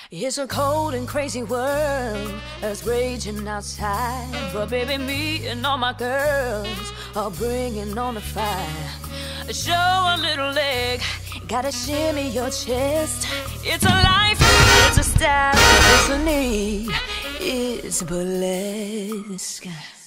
It's a cold and crazy world that's raging outside, but baby, me and all my girls are bringing on the fire. Show a little leg, gotta shimmy your chest. It's a life, it's a style, it's a need, it's burlesque.